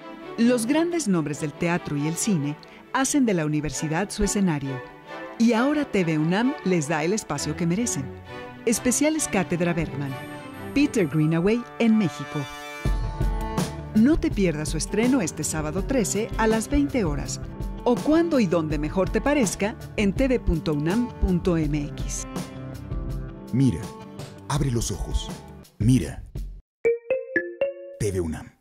Los grandes nombres del teatro y el cine hacen de la universidad su escenario. Y ahora TV UNAM les da el espacio que merecen. Especiales Cátedra Bergman. Peter Greenaway en México. No te pierdas su estreno este sábado 13 a las 20 horas. O cuando y donde mejor te parezca en tv.unam.mx. Mira, abre los ojos. Mira. TV UNAM.